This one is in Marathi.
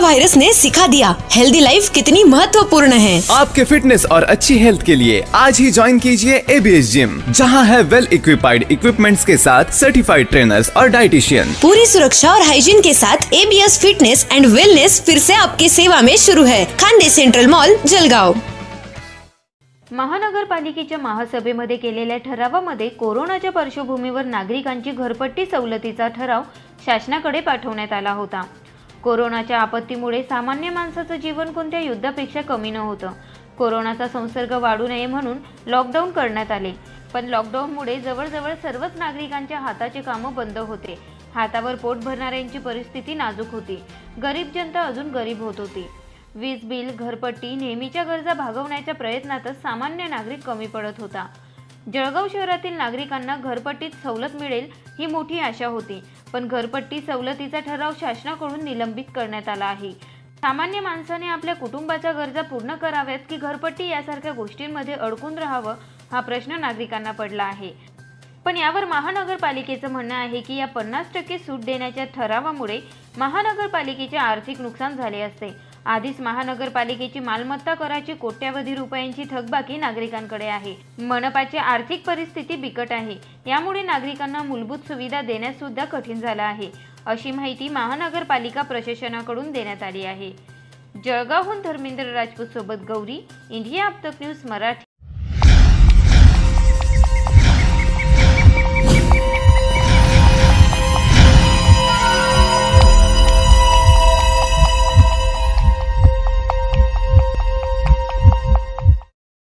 वायरस ने सिखा दिया हेल्दी लाइफ कितनी महत्वपूर्ण है। आपके फिटनेस और अच्छी हेल्थ के लिए आज ही ज्वाइन कीजिए ABS जिम, जहां है वेल इक्विपाइड इक्विपमेंट्स के साथ सर्टिफाइड ट्रेनर्स और डाइटिशियन। पूरी सुरक्षा और हाइजीन के साथ ABS फिटनेस एंड वेलनेस फिर से आपकी सेवा में शुरू है। Khandesh central mall, Jalgaon. महानगरपालिकेच्या महासभेमध्ये केलेल्या ठरावामध्ये कोरोनाच्या पार्श्वभूमीवर नागरिकांची घरपट्टी सवलतीचा ठराव शासनाकडे पाठवण्यात आला होता। कोरोनाच्या आपत्तीमुळे सामान्य माणसाचं जीवन कोणत्या युद्धापेक्षा कमी नव्हतं। कोरोनाचा संसर्ग वाढू नये म्हणून लॉकडाऊन करण्यात आले, पण लॉकडाऊनमुळे जवळजवळ सर्वच नागरिकांच्या हाताचे कामं बंद होते। हातावर पोट भरणाऱ्यांची परिस्थिती नाजूक होती। गरीब जनता अजून गरीब होत होती। वीज बिल, घरपट्टी, नेहमीच्या गरजा भागवण्याच्या प्रयत्नातच सामान्य नागरिक कमी पडत होता। जळगाव शहरातील नागरिकांना घरपट्टीत सवलत मिळेल ही मोठी आशा होती, पण घरपट्टी सवलतीचा ठराव शासनाकडून निलंबित करण्यात आला आहे। सामान्य माणसाने आपल्या कुटुंबाच्या गरजा पूर्ण कराव्यात की घरपट्टी यासारख्या गोष्टींमध्ये अडकून राहावं हा प्रश्न नागरिकांना पडला आहे। पण यावर महानगरपालिकेचं म्हणणं आहे की या 50% सूट देण्याच्या ठरावामुळे महानगरपालिकेचे आर्थिक नुकसान झाले असते। आधीच महानगरपालिकेची मालमत्ता कराची कोट्यावधी रुपयांची थकबाकी नागरिकांकडे आहे। मनपाची आर्थिक परिस्थिती बिकट आहे, यामुळे नागरिकांना मूलभूत सुविधा देण्यास सुद्धा कठीण झालं आहे, अशी माहिती महानगरपालिका प्रशासनाकडून देण्यात आली आहे। जळगावहून धर्मेंद्र राजपूत सोबत गौरी, इंडिया अब तक न्यूज मराठी।